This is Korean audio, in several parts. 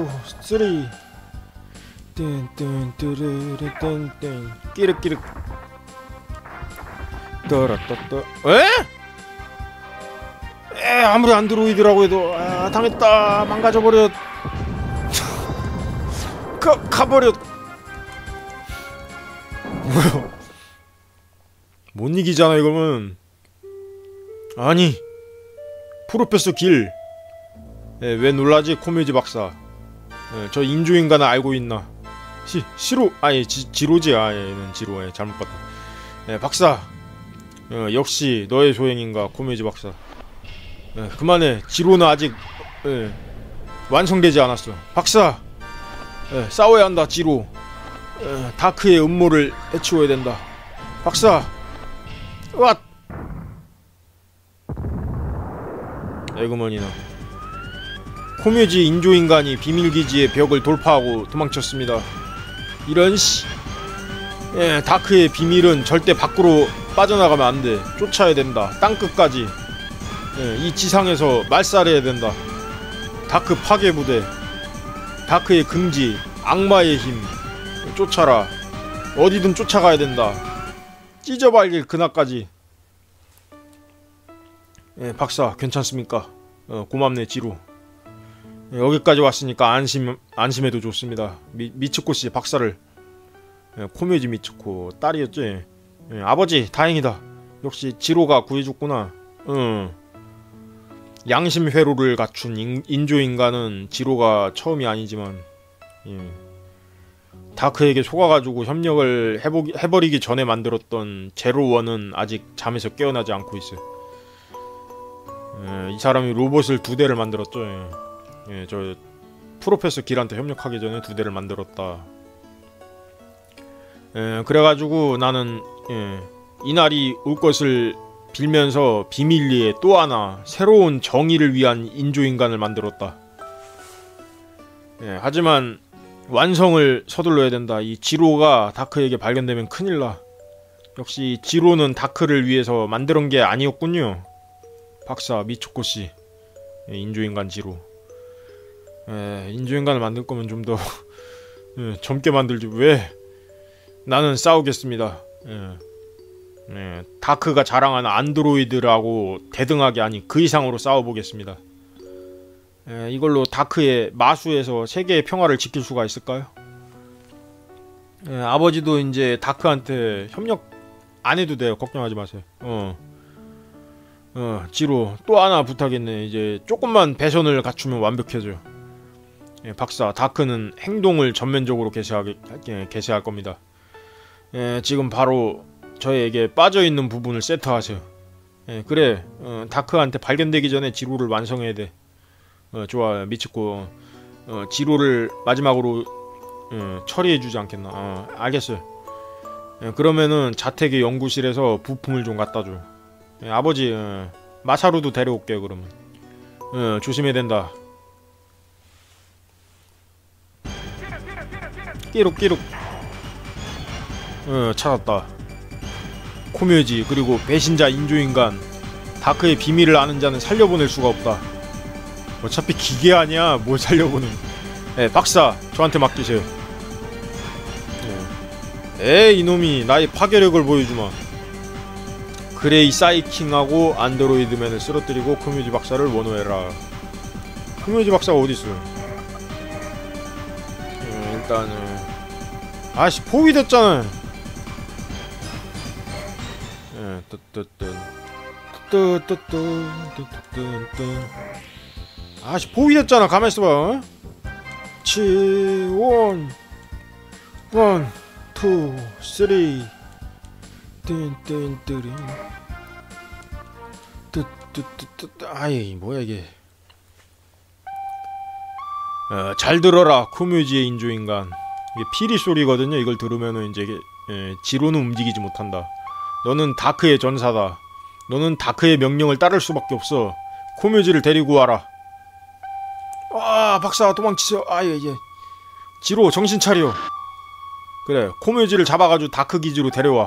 쓰리 뜬뜬뜨르르 끼륵끼륵 떠라떠떠. 아무리 안드로이드라고 해도 당했다. 망가져버렸. 가버렸. 뭐야, 못 이기잖아 이거는. 아니 프로페서 길. 왜 놀라지 코미지 박사. 저 인조인간을 알고 있나. 시로 아니 지로지. 얘는 지로. 잘못 봤다. 박사. 역시 너의 조행인가 코미지 박사. 그만해. 지로는 아직 완성되지 않았어. 박사. 싸워야 한다 지로. 다크의 음모를 해치워야 된다. 박사. 왓. 에그머니나. 코뮤지 인조인간이 비밀기지의 벽을 돌파하고 도망쳤습니다. 이런 씨. 다크의 비밀은 절대 밖으로 빠져나가면 안돼. 쫓아야 된다. 땅끝까지. 이 지상에서 말살해야 된다. 다크 파괴부대, 다크의 금지, 악마의 힘 쫓아라. 어디든 쫓아가야 된다. 찢어발길 그날까지. 박사 괜찮습니까? 고맙네 지로. 여기까지 왔으니까 안심해도 좋습니다. 미츠코씨 박사를. 코메지 미츠코 딸이었지. 아버지 다행이다. 역시 지로가 구해줬구나. 양심 회로를 갖춘 인조인간은 지로가 처음이 아니지만 다크에게 속아가지고 협력을 해버리기 전에 만들었던 제로원은 아직 잠에서 깨어나지 않고 있어. 이 사람이 로봇을 2대를 만들었죠. 저 프로페서 길한테 협력하기 전에 2대를 만들었다. 그래가지고 나는 이날이 올 것을 빌면서 비밀리에 또 하나 새로운 정의를 위한 인조인간을 만들었다. 하지만 완성을 서둘러야 된다. 이 지로가 다크에게 발견되면 큰일나. 역시 지로는 다크를 위해서 만든 게 아니었군요. 박사 미츠코씨. 인조인간 지로. 인조인간을 만들 거면 좀 더 젊게 만들지. 나는 싸우겠습니다. 다크가 자랑하는 안드로이드라고 대등하게 아니 그 이상으로 싸워보겠습니다. 이걸로 다크의 마수에서 세계의 평화를 지킬 수가 있을까요? 아버지도 이제 다크한테 협력 안 해도 돼요. 걱정하지 마세요. 지로 또 하나 부탁했네. 이제 조금만 배선을 갖추면 완벽해져요. 박사, 다크는 행동을 전면적으로 개시할 겁니다. 지금 바로 저에게 빠져있는 부분을 세트하세요. 그래, 다크한테 발견되기 전에 지로를 완성해야 돼. 좋아, 미치고 지로를 마지막으로 처리해주지 않겠나. 알겠어요. 그러면은 자택의 연구실에서 부품을 좀 갖다줘. 아버지, 마사루도 데려올게. 그러면 조심해야 된다. 끼룩 찾았다. 코묘지 그리고 배신자 인조인간 다크의 비밀을 아는 자는 살려보낼 수가 없다. 어차피 기계 아니야 뭘 살려보는. 박사 저한테 맡기세요. 이놈이 나의 파괴력을 보여주마. 그레이 사이킹하고 안드로이드맨을 쓰러뜨리고 코묘지 박사를 원호해라. 코묘지 박사가 어딨어? 일단은 아씨 포위됐잖아. 아씨 포위됐잖아. 가만있어봐. 1, 2, 3 아이 뭐야 이게. 잘 들어라 코묘지의 인조인간. 이게 피리 소리거든요. 이걸 들으면은 이제 지로는 움직이지 못한다. 너는 다크의 전사다. 너는 다크의 명령을 따를 수밖에 없어. 코묘지를 데리고 와라. 박사 도망치세요. 이제 지로 정신 차려. 그래 코묘지를 잡아가지고 다크 기지로 데려와.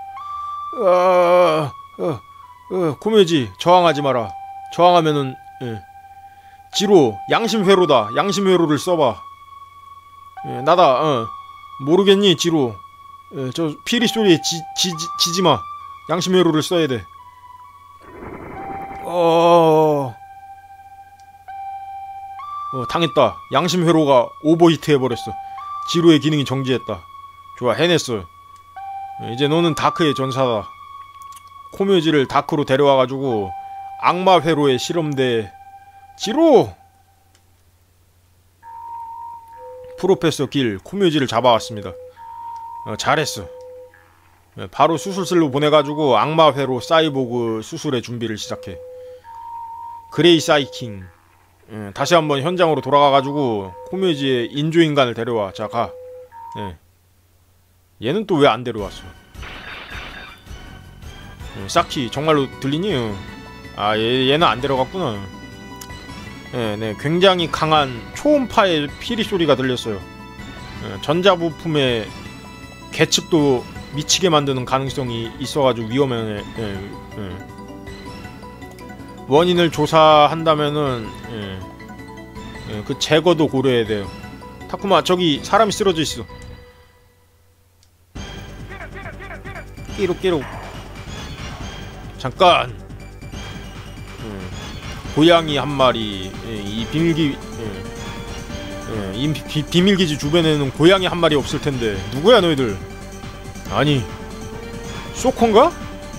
코묘지 저항하지 마라. 저항하면은 지로 양심회로다. 양심회로를 써봐. 나다. 모르겠니 지로. 저 피리 소리에 지지마. 양심회로를 써야 돼. 당했다. 양심회로가 오버히트 해버렸어. 지로의 기능이 정지했다. 좋아 해냈어. 이제 너는 다크의 전사다. 코묘지를 다크로 데려와가지고 악마회로의 실험대에 지로! 프로페서 길 코묘지를 잡아왔습니다. 잘했어. 바로 수술실로 보내가지고 악마회로 사이보그 수술의 준비를 시작해. 그레이 사이킹 다시 한번 현장으로 돌아가가지고 코묘지에 인조인간을 데려와. 자 가. 얘는 또 왜 안 데려왔어? 사키 정말로 들리니? 얘는 안 데려갔구나. 굉장히 강한 초음파의 피리 소리가 들렸어요. 전자부품의 계측도 미치게 만드는 가능성이 있어가지고 위험해. 원인을 조사한다면은 그 제거도 고려해야 돼요. 타쿠마 저기 사람이 쓰러져 있어. 끼룩 잠깐. 고양이 한 마리. 이 비밀기지 주변에는 고양이 한 마리 없을 텐데 누구야 너희들? 아니 소컨가?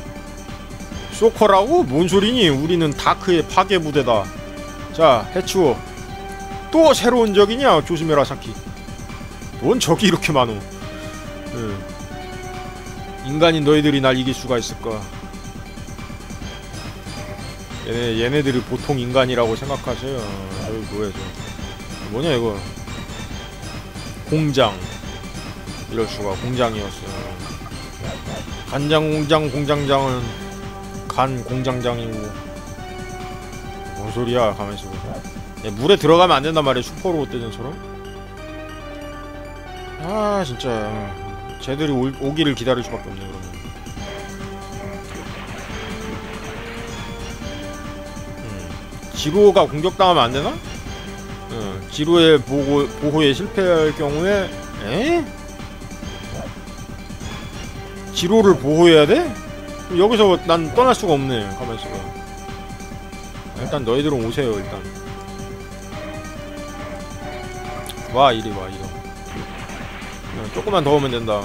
소커라고? 뭔 소리니? 우리는 다크의 파괴 부대다. 자 해치워. 또 새로운 적이냐? 조심해라 사키. 뭔 적이 이렇게 많어. 인간인 너희들이 날 이길 수가 있을까? 얘네들이 보통 인간이라고 생각하세요. 뭐야 저 뭐냐 이거. 공장. 이럴수가 공장이었어. 간장 공장 공장장은 간 공장장이고. 뭔 소리야 가만있어. 물에 들어가면 안 된단 말이야. 슈퍼로봇 대전처럼. 진짜 쟤들이 오기를 기다릴 수밖에 없네. 그러면 지로가 공격당하면 안 되나? 지로의 보호에 실패할 경우에 지로를 보호해야 돼? 여기서 난 떠날 수가 없네. 가만있어봐. 일단 너희들은 오세요. 일단 와 이리 와 이리. 조금만 더 오면 된다.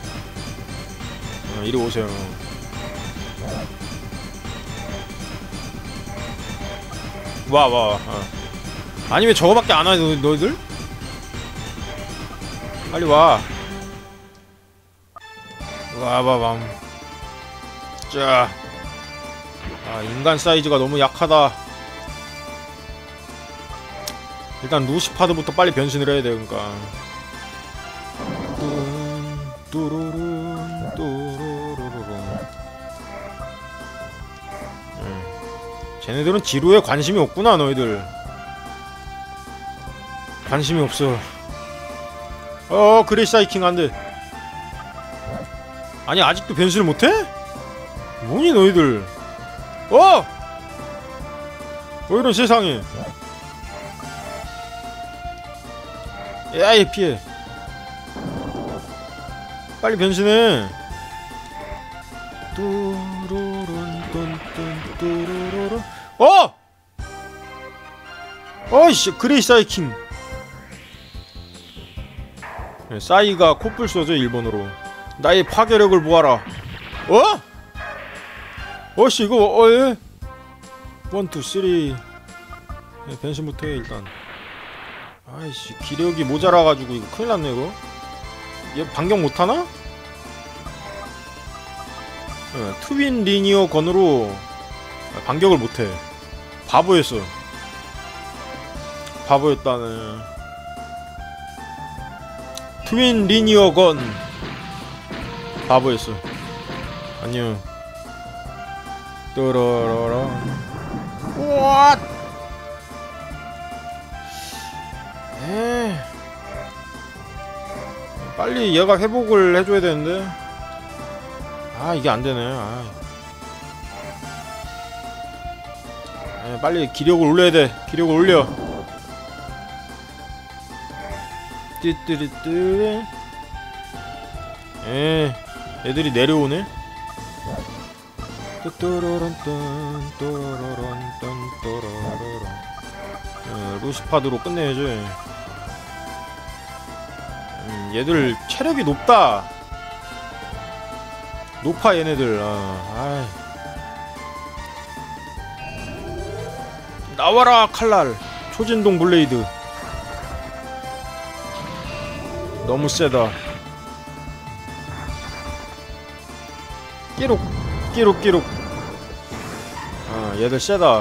이리 오세요. 와. 아니 왜 저거밖에 안 와 너희들? 빨리 와. 와봐밤. 자. 인간 사이즈가 너무 약하다. 일단 루시파드부터 빨리 변신을 해야 돼. 그러니까. 쟤네들은 지루에 관심이 없구나. 너희들 관심이 없어. 그레이 사이킹 안돼. 아니 아직도 변신을 못해? 뭐니 너희들. 이런 세상에. 야이 피해. 빨리 변신해. 어이씨 그레이 사이킹. 싸이가 코뿔 써져 일본어로. 나의 파괴력을 모아라. 어씨 이거 예? 1, 2, 3 변신부터 해 일단. 아이씨 기력이 모자라가지고 이거 큰일났네 이거. 얘 반격 못하나? 트윈 리니어 건으로 반격을 못해. 바보였어. 바보였다네. 트윈 리니어 건 바보였어. 안녕. 또로로로. 우와. 빨리 얘가 회복을 해줘야 되는데. 이게 안 되네. 빨리 기력을 올려야 돼. 기력을 올려. 띠띠리띠. 애들이 내려오네. 루시파드로 끝내야지. 얘들 체력이 높다. 높아 얘네들. 나와라 칼날. 초진동 블레이드. 너무 세다. 끼룩 얘들 세다.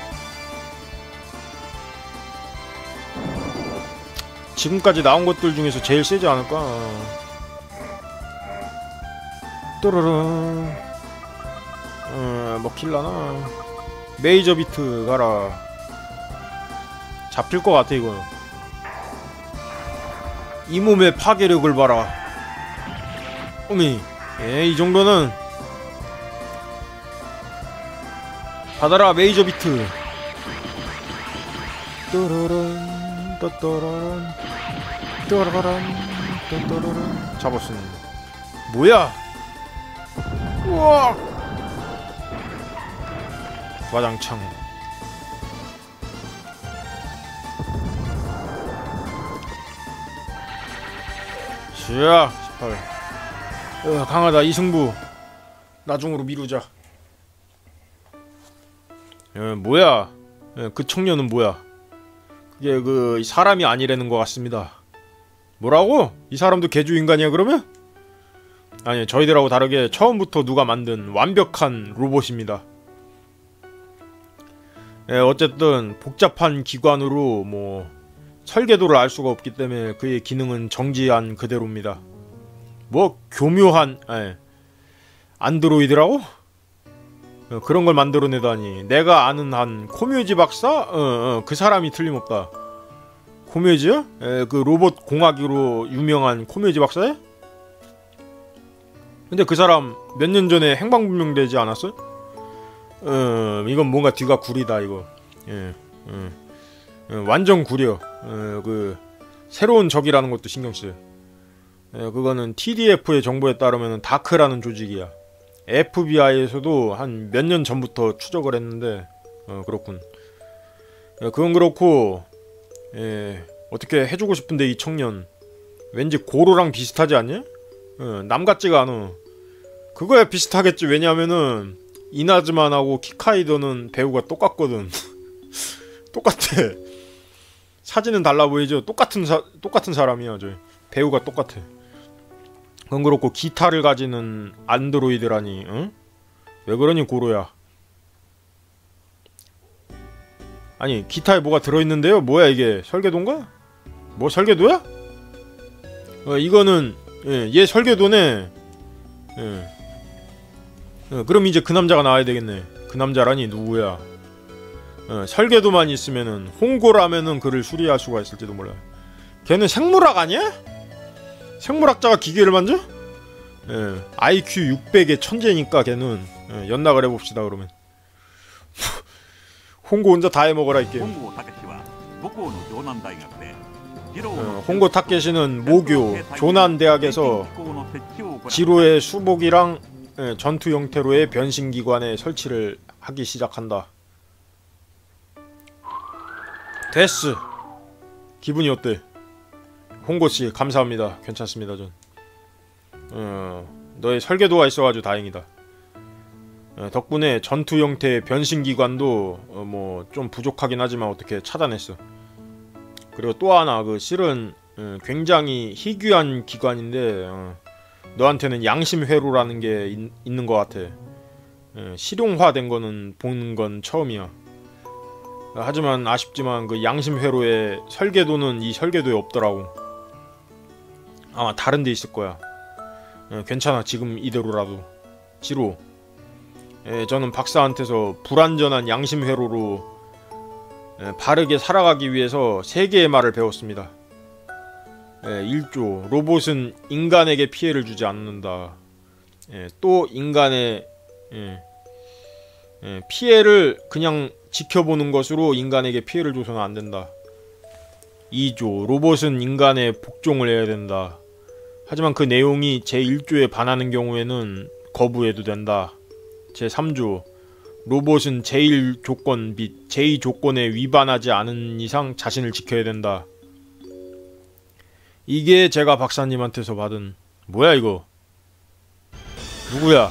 지금까지 나온 것들 중에서 제일 세지 않을까? 또르르. 먹힐라나? 메이저 비트 가라. 잡힐 것 같아 이거. 이 몸의 파괴력을 봐라. 어미. 이 정도는 받아라 메이저 비트. 또르른 또또르른 또르른 또또르른. 잡았습니다. 뭐야? 우와. 와장창. 자 18. 강하다. 이승부 나중으로 미루자. 뭐야? 그 청년은 뭐야? 그게 그 사람이 아니라는 것 같습니다. 뭐라고? 이 사람도 개주인간이야 그러면? 아니 저희들하고 다르게 처음부터 누가 만든 완벽한 로봇입니다. 어쨌든 복잡한 기관으로 뭐 설계도를 알 수가 없기 때문에 그의 기능은 정지한 그대로입니다. 뭐 교묘한 안드로이드라고? 그런 걸 만들어내다니. 내가 아는 한 코뮤지 박사? 그 사람이 틀림없다. 코뮤지요? 그 로봇 공학으로 유명한 코뮤지 박사야? 근데 그 사람 몇 년 전에 행방불명되지 않았어? 이건 뭔가 뒤가 구리다 이거. 완전 구려. 그 새로운 적이라는 것도 신경쓰여. 그거는 TDF의 정보에 따르면 다크라는 조직이야. FBI에서도 한 몇 년 전부터 추적을 했는데 그렇군. 그건 그렇고 어떻게 해주고 싶은데 이 청년 왠지 고로랑 비슷하지 않냐? 남 같지가 않아. 그거야 비슷하겠지. 왜냐하면은 이나즈만하고 키카이도는 배우가 똑같거든. 똑같아. 사진은 달라 보이죠? 똑같은 사람이야. 저 배우가 똑같아. 그건 그렇고 기타를 가지는 안드로이드라니. 응? 왜 그러니 고로야? 아니 기타에 뭐가 들어있는데요? 뭐야 이게? 설계도인가? 뭐 설계도야? 이거는 얘 설계도네. 그럼 이제 그 남자가 나와야 되겠네. 그 남자라니 누구야? 설계도만 있으면은 홍고라면은 그를 수리할 수가 있을지도 몰라. 걔는 생물학 아니야? 생물학자가 기계를 만져? IQ 600의 천재니까 걔는 연락을 해봅시다 그러면. 홍고 혼자 다 해먹어라 이게. 홍고 타케시는 모교 조난 대학에서 지로의 수복이랑 전투 형태로의 변신기관의 설치를 하기 시작한다. 됐어. 기분이 어때? 홍고씨 감사합니다. 괜찮습니다 전. 너의 설계도가 있어가지고 다행이다. 덕분에 전투 형태의 변신기관도 뭐 좀 부족하긴 하지만 어떻게 찾아냈어. 그리고 또 하나 그 실은 굉장히 희귀한 기관인데 너한테는 양심회로라는 게 있는 것 같아. 실용화된 거는 보는 건 처음이야. 하지만 아쉽지만 그 양심회로의 설계도는 이 설계도에 없더라고. 아마 다른 데 있을 거야. 괜찮아 지금 이대로라도. 지로 저는 박사한테서 불완전한 양심회로로 바르게 살아가기 위해서 3개의 말을 배웠습니다. 1조 로봇은 인간에게 피해를 주지 않는다. 또 인간의 피해를 그냥 지켜보는 것으로 인간에게 피해를 줘서는 안된다. 2조 로봇은 인간의 복종을 해야 된다. 하지만 그 내용이 제1조에 반하는 경우에는 거부해도 된다. 제3조 로봇은 제1조건 및 제2조건에 위반하지 않은 이상 자신을 지켜야 된다. 이게 제가 박사님한테서 받은. 뭐야 이거? 누구야?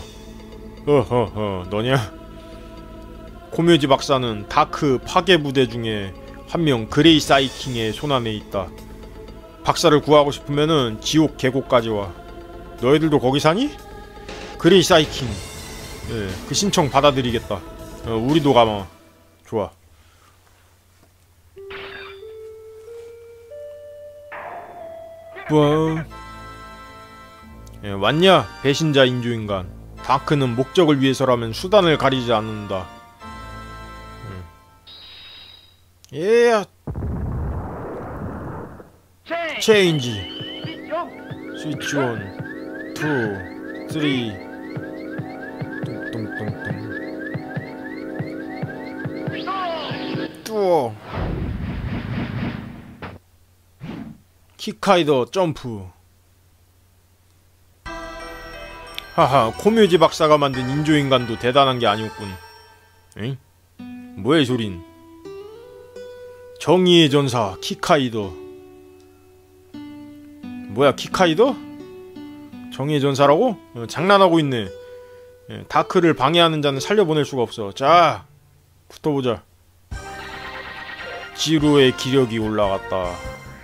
너냐? 코뮤지 박사는 다크 파괴부대 중에 한 명 그레이 사이킹의 손안에 있다. 박사를 구하고 싶으면은 지옥 계곡까지 와. 너희들도 거기 사니? 그레이 사이킹. 그 신청 받아들이겠다. 우리도 가마. 좋아. 뿌앙. 왔냐? 배신자 인조인간. 다크는 목적을 위해서라면 수단을 가리지 않는다. 예. 체인지. 스위치 온. 2 3 뚱뚱뚱뚱. 뚜어. 키카이더 점프. 하하, 코뮤지 박사가 만든 인조인간도 대단한 게 아니었군. 엥? 뭐야 이 소린? 정의의 전사 키카이더. 뭐야 키카이더? 정의의 전사라고? 장난하고 있네. 다크를 방해하는 자는 살려보낼 수가 없어. 자, 붙어보자. 지루의 기력이 올라갔다.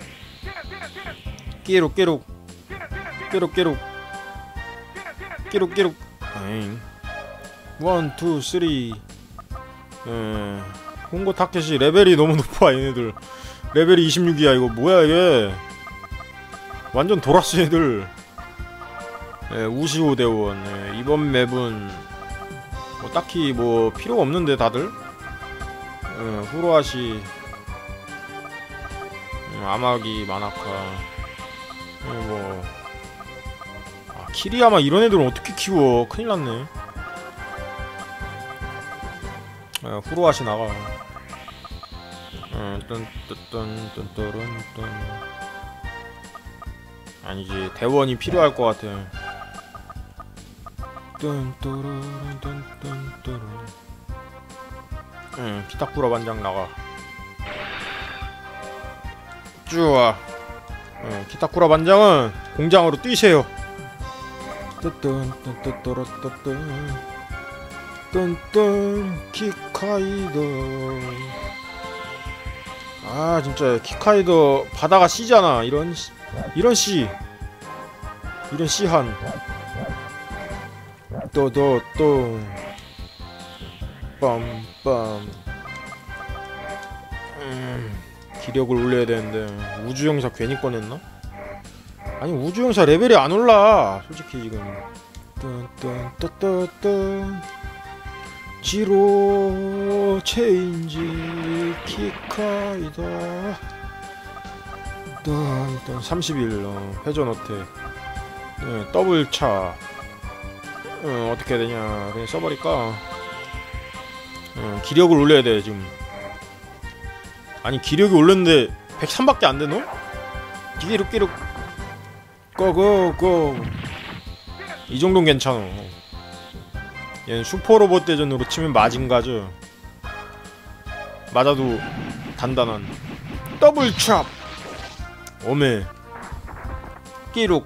깨룩 깨룩 깨룩 깨룩 깨룩 깨룩. 에잉. 1, 2, 3. 홍고 타케시 레벨이 너무 높아. 얘네들 레벨이 26이야 이거. 뭐야 이게. 완전 돌았어 얘들. 우시오 대원. 이번 맵은 뭐 딱히 뭐 필요가 없는데 다들. 후로아시, 아마기, 마나카, 뭐 키리야마 이런 애들은 어떻게 키워? 큰일났네. 후로아시 나가. 아니지, 대원이 필요할 것 같아. 응, 키타쿠라 반장 나가. 좋아. 응, 키타쿠라 반장은 공장으로 뛰세요. 키카이도. 아 진짜 키카이도 바다가 씨잖아. 이런 씨한. 또 빰빰. 기력을 올려야 되는데 우주용사 괜히 꺼냈나? 아니 우주용사 레벨이 안 올라 솔직히 지금. 뚠뚠뚠뚠 지로 체인지 키카이다. 31 회전 어택. 더블차. 어떻게 해야 되냐, 그냥 써버릴까. 기력을 올려야 돼 지금. 아니 기력이 올렸는데 103밖에 안 되노? 끼룩 고고고. 이 정도는 괜찮아. 얘는 슈퍼로봇 대전으로 치면 마징가죠. 맞아도 단단한 더블찹. 오메 끼룩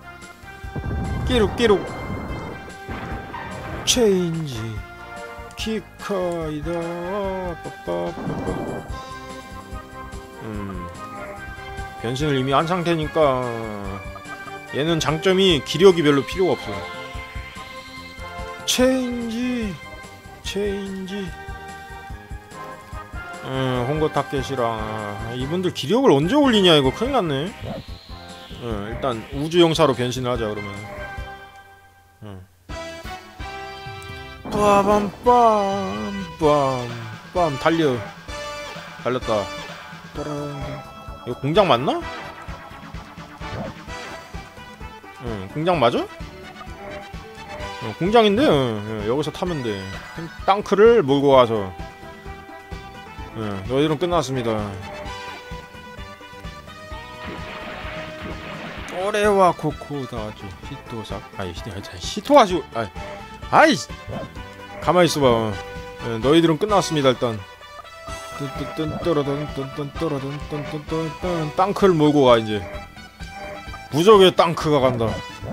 체인지 키카이다. 빠빠빠빠. 변신을 이미 한 상태니까 얘는 장점이 기력이 별로 필요가 없어. 체인지. 홍고 타케시랑 이분들 기력을 언제 올리냐 이거 큰일났네. 일단 우주용사로 변신을 하자 그러면. 빠밤빰빰빰. 달렸다. 이거 공장 맞나? 공장 맞아? 공장인데 여기서 타면 돼. 땅크를 몰고 가서. 너희들은 끝났습니다. 오레와 코코다죠 히토사. 아이 히토하시. 아이 가만히 있어봐. 너희들은 끝났습니다. 일단 땅크를 몰고 가. 이제 무적의 땅크가 간다.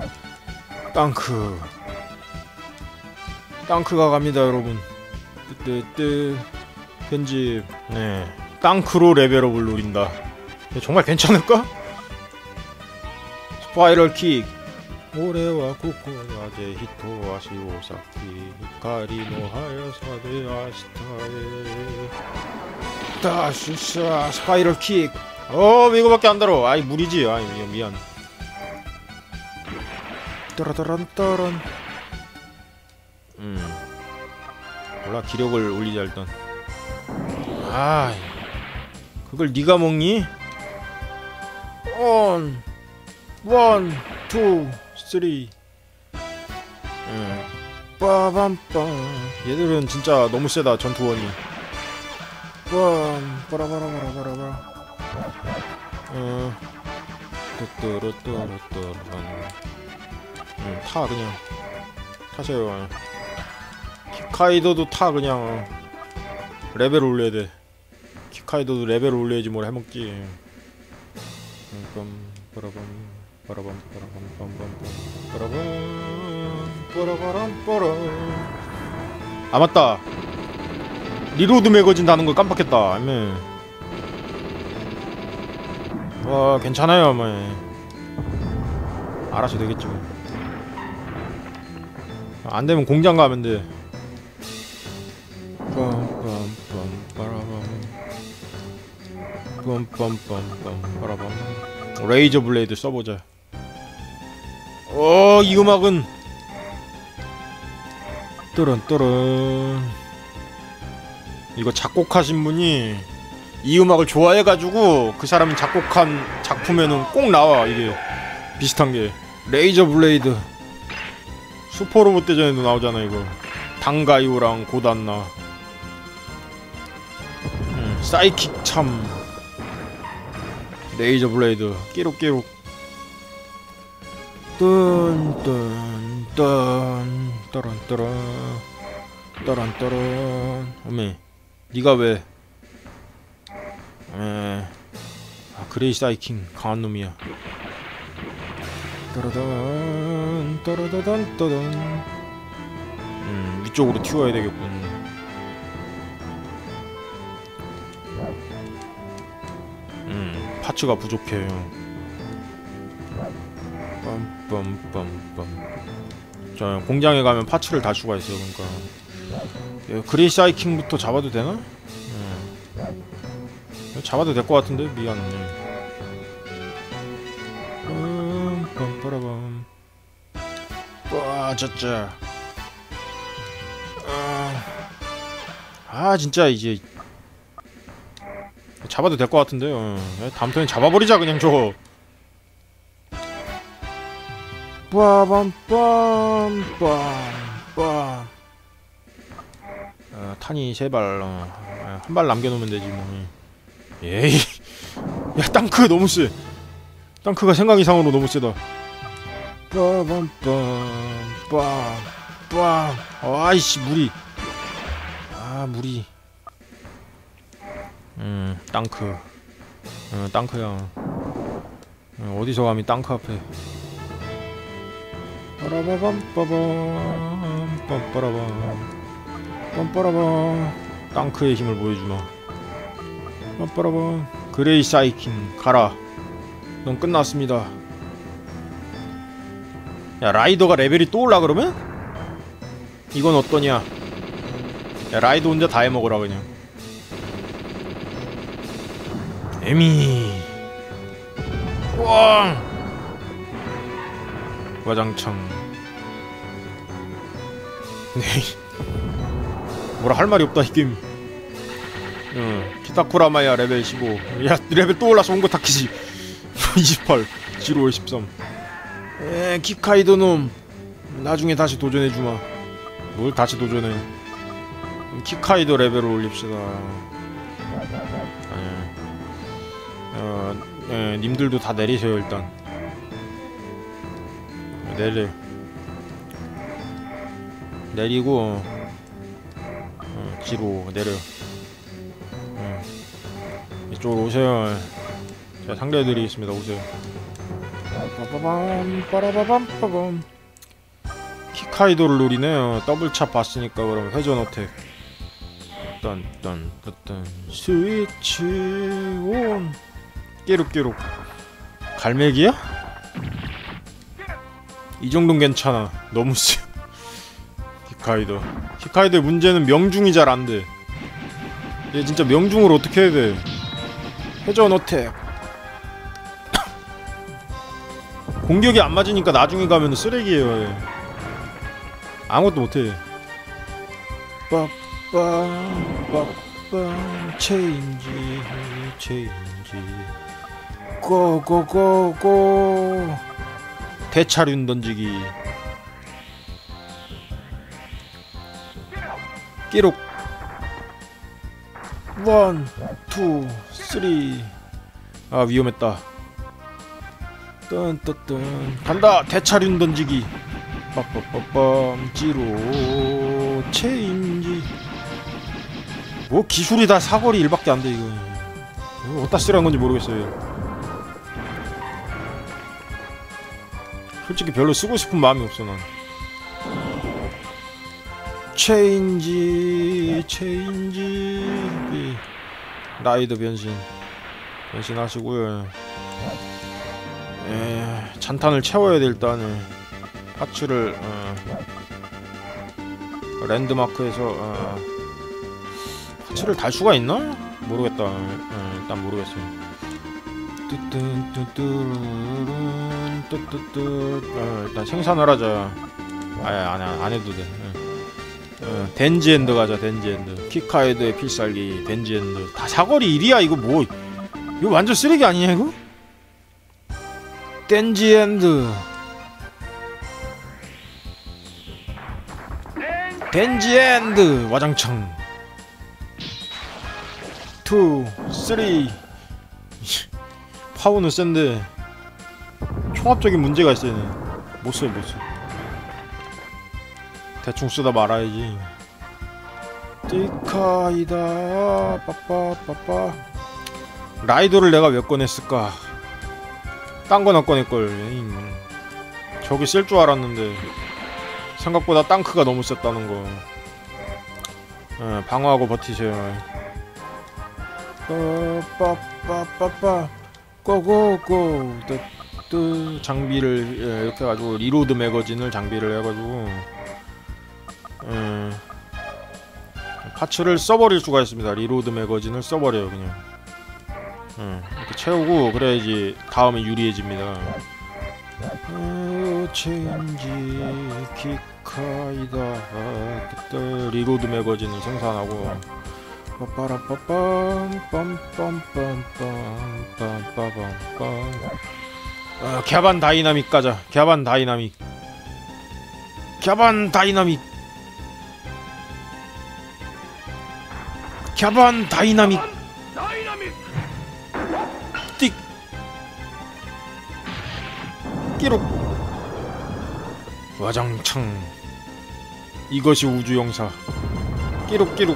땅크가 갑니다 여러분. 편집. 땅크로 레벨업을 노린다. 정말 괜찮을까? 스파이럴 킥. 오레와 코코야제 히토아시 오사키 히카리노 하야사데 아시타에 다슈샤. 스파이럴 킥. 이거밖에 안 달어. 아이 무리지. 아이 미안. 따라따란따란. 몰라. 기력을 올리자 일단. 그걸 네가 먹니? 원, 투, 쓰리. 빠밤빰. 얘들은 진짜 너무 세다 전투원이. 빠라바라바라바라. 타 그냥 타세요. 키카이도도 타 그냥. 레벨 올려야 돼. 키카이도도 레벨 올려야지 뭘 해먹지. 아 맞다. 리로드 매거진 다는 걸 깜빡했다. 와 괜찮아요. 알아서 되겠지. 안 되면 공장 가면 돼. 레이저 블레이드 써보자. 이 음악은 또런. 이거 작곡하신 분이 이 음악을 좋아해가지고 그 사람이 작곡한 작품에는 꼭 나와. 이게 비슷한 게 레이저 블레이드. 슈퍼로봇 대전에도 나오잖아 이거. 당가이오랑 고단나. 사이킥 참. 레이저 블레이드 끼룩. 뚠뚠뚠 떠런떠런 떠런떠런. 어메 니가 왜 그레이 사이킹 강한 놈이야. 떠러던 떠러던 떠던. 위쪽으로 튀어야 되겠군. 파츠가 부족해요. 빰빰빰빰. 저 공장에 가면 파츠를 달 수가 있어요. 그러니까 그레이 사이킹부터 잡아도 되나? 잡아도 될 것 같은데 미안해. 빰빰빠라밤. 와 짜짜. 진짜 이제 잡아도 될 것 같은데요. 다음 턴에 잡아버리자 그냥 저거. 빠밤빰빰빰. 탄이 제발 한 발 남겨놓으면 되지 뭐. 에이 야 땅크 너무 세. 땅크가 생각 이상으로 너무 세다. 빠밤빰빰빰. 아이씨 무리. 무리. 땅크. 땅크야. 어디서 감히 땅크 앞에. 빠라바밤 빰빠라밤 빰빠라밤. 땅크의 힘을 보여주마. 빰빠라밤. 그레이 사이킹 가라. 넌 끝났습니다. 야 라이더가 레벨이 또 올라 그러면? 이건 어떠냐? 야 라이더 혼자 다 해먹으라 그냥. 에미. 우왕. 와장창. 네. 뭐라 할 말이 없다 이 게임. 키타쿠라마야 레벨 15. 야 레벨 또 올라서 온거 타키지. 28 지로 13. 키카이도 놈 나중에 다시 도전해주마. 뭘 다시 도전해. 키카이도 레벨을 올립시다. 님들도 다 내리세요 일단. 내리고 뒤로 내려. 이쪽으로 오세요. 제가 상대해드리겠습니다. 오세요. 빠바밤 빠라바밤 빠밤. 키카이도를 노리네요. 더블찹 봤으니까 그럼 회전 어택. 딴딴딴딴 스위치 온. 깨룩깨룩. 갈매기야? 이 정도는 괜찮아. 너무 쎄. 키카이도의 문제는 명중이 잘 안돼. 얘 진짜 명중을 어떻게 해야 돼. 회전 어택. 공격이 안 맞으니까 나중에 가면 쓰레기예요. 얘. 아무것도 못해. 빠빠 체인지 고고고고. 대차륜 던지기. 끼룩. 1, 2, 3. 위험했다. 뜬뜬뜬 간다. 대차륜 던지기. 빠빠빠빰 지로 체인지. 뭐 기술이 다 사거리 1밖에 안돼 이거. 이거 어디다 쓰라는 건지 모르겠어요. 솔직히 별로 쓰고 싶은 마음이 없어 난. 체인지 라이더 변신하시고요. 잔탄을 채워야 돼 일단은. 파츠를 랜드마크에서 파츠를 달 수가 있나? 모르겠다. 일단 모르겠어요. 일단 생산을 하자. 안 해도 돼. 덴지엔드 가자. 덴지엔드. 키카이드의 필살기 덴지엔드. 다 사거리 1이야 이거 뭐. 이거 완전 쓰레기 아니냐 이거? 덴지엔드. 덴지엔드 와장창. 2, 3. 파워는 센데 총합적인 문제가 있어요. 못써. 대충 쓰다 말아야지. 띠카이다 빠빠빠빠. 라이더를 내가 왜 꺼냈을까? 딴 거나 꺼낼걸. 저기 쓸 줄 알았는데 생각보다 땅크가 너무 셌다는 거. 방어하고 버티세요. 빠빠빠빠 고고고. 장비를 이렇게 해가지고 리로드 매거진을 장비를 해가지고 파츠를 써버릴 수가 있습니다. 리로드 매거진을 써버려요 그냥. 이렇게 채우고 그래야지 다음에 유리해집니다. 체인지 키카이다. 그때 리로드 매거진을 생산하고 빠빠라빠빰 빰빰빰빰빰빰빰빰. 갸반 다이나믹 가자. 갸반 다이나믹. 갸반 다이나믹. 갸반 다이나믹. 띡. 끼룩. 와장창. 이것이 우주용사. 끼룩끼룩.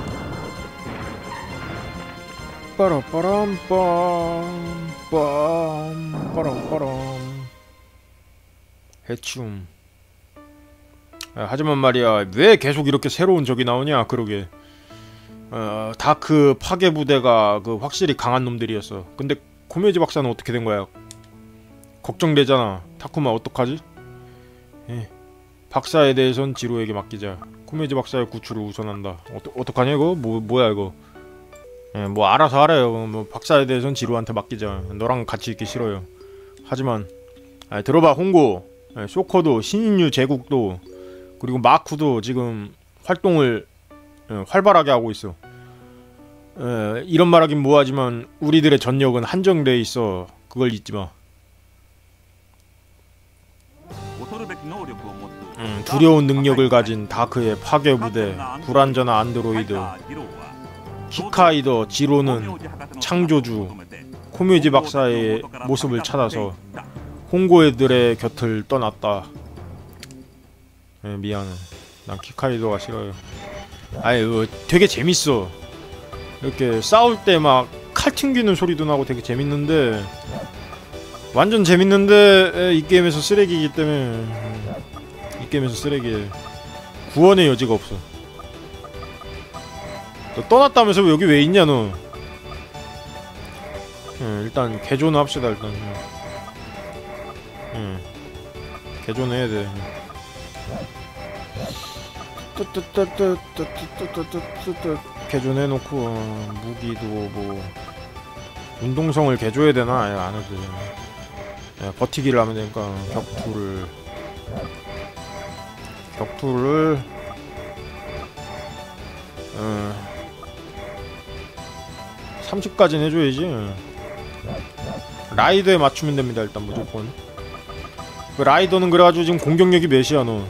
빠라빠람빰 빠람빠람. 해춤. 하지만 말이야, 왜 계속 이렇게 새로운 적이 나오냐. 그러게. 다크 파괴 부대가 확실히 강한 놈들이었어. 근데 코메지 박사는 어떻게 된 거야? 걱정되잖아. 타쿠마 어떡하지? 박사에 대해선 지로에게 맡기자. 코메지 박사의 구출을 우선한다. 어떡하냐 이거? 뭐야 이거? 뭐 알아서 하래요. 뭐 박사에 대해선 지로한테 맡기자. 너랑 같이 있기 싫어요. 하지만 들어봐 홍고. 쇼커도 신인류 제국도 그리고 마쿠도 지금 활동을 활발하게 하고 있어. 이런 말하긴 뭐하지만 우리들의 전력은 한정돼 있어. 그걸 잊지 마. 두려운 능력을 가진 다크의 파괴 부대, 불완전한 안드로이드, 키카이더 지로는 창조주 코뮤지 박사의 모습을 찾아서 홍고 애들의 곁을 떠났다. 미안해. 난 키카이더가 싫어요. 아니 되게 재밌어. 이렇게 싸울 때 막 칼 튕기는 소리도 나고 되게 재밌는데, 완전 재밌는데 이 게임에서 쓰레기이기 때문에 이 게임에서 쓰레기에 구원의 여지가 없어. 너 떠났다면서 여기 왜 있냐 너. 일단 개조는 합시다. 일단 개조는 해야 돼. 개조해놓고 무기도 뭐 운동성을 개조해야 되나? 안 해도 돼. 버티기를 하면 되니까 격투를 30까지는 해줘야지. 라이더에 맞추면 됩니다. 일단 무조건. 그 라이더는 그래가지고 지금 공격력이 몇이야 너?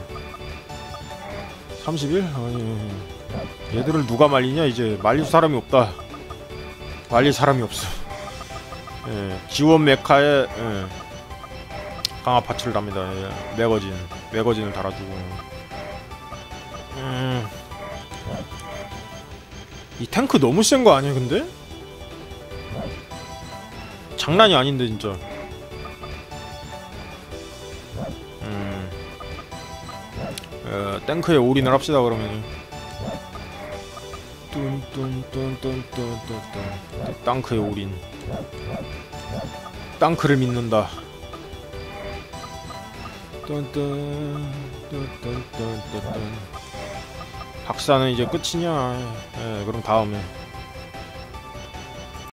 31? 아니 얘들을 누가 말리냐. 이제 말릴 사람이 없다. 말릴 사람이 없어. 지원 메카에 강화 파츠를 답니다. 매거진을 달아주고. 이 탱크 너무 센 거 아니야 근데? 장난이 아닌데 진짜. 탱크에 올인을 합시다 그러면. 탱크에 올인. 탱크를 믿는다. 박사는 이제 끝이냐? 그럼 다음에.